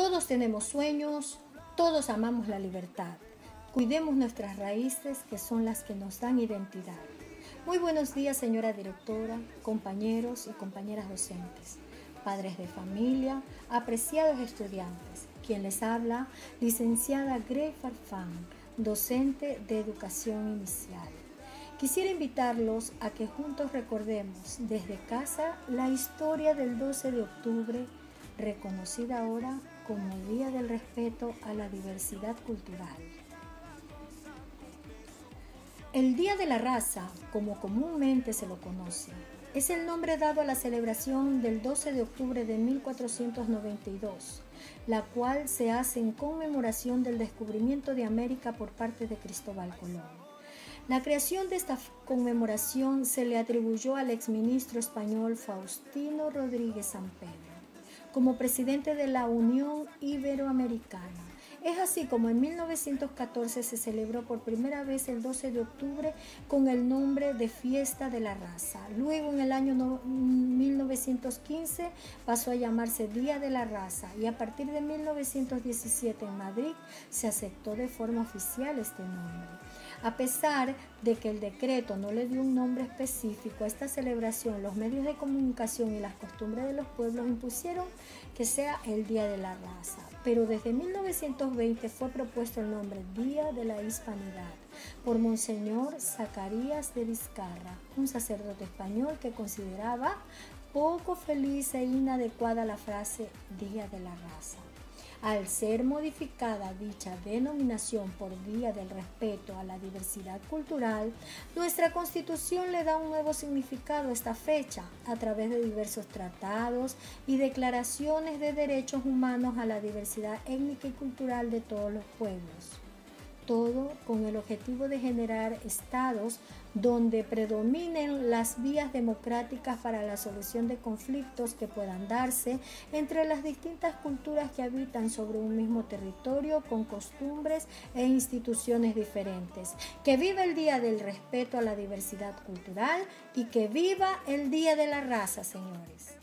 Todos tenemos sueños, todos amamos la libertad. Cuidemos nuestras raíces, que son las que nos dan identidad. Muy buenos días, señora directora, compañeros y compañeras docentes, padres de familia, apreciados estudiantes. Quien les habla, licenciada Grey Farfán, docente de educación inicial. Quisiera invitarlos a que juntos recordemos desde casa la historia del 12 de octubre, reconocida ahora como Día del Respeto a la Diversidad Cultural. El Día de la Raza, como comúnmente se lo conoce, es el nombre dado a la celebración del 12 de octubre de 1492, la cual se hace en conmemoración del descubrimiento de América por parte de Cristóbal Colón. La creación de esta conmemoración se le atribuyó al exministro español Faustino Rodríguez Sampedro como presidente de la Unión Iberoamericana. Es así como en 1914 se celebró por primera vez el 12 de octubre con el nombre de Fiesta de la Raza. Luego, en el año 1915 pasó a llamarse Día de la Raza, y a partir de 1917 en Madrid se aceptó de forma oficial este nombre. A pesar de que el decreto no le dio un nombre específico a esta celebración, los medios de comunicación y las costumbres de los pueblos impusieron que sea el Día de la Raza. Pero desde 1920 fue propuesto el nombre Día de la Hispanidad por Monseñor Zacarías de Vizcarra, un sacerdote español que consideraba poco feliz e inadecuada la frase Día de la Raza. Al ser modificada dicha denominación por Día del Respeto a la Diversidad Cultural, nuestra Constitución le da un nuevo significado a esta fecha a través de diversos tratados y declaraciones de derechos humanos a la diversidad étnica y cultural de todos los pueblos. Todo con el objetivo de generar estados donde predominen las vías democráticas para la solución de conflictos que puedan darse entre las distintas culturas que habitan sobre un mismo territorio con costumbres e instituciones diferentes. Que viva el Día del Respeto a la Diversidad Cultural y que viva el Día de la Raza, señores.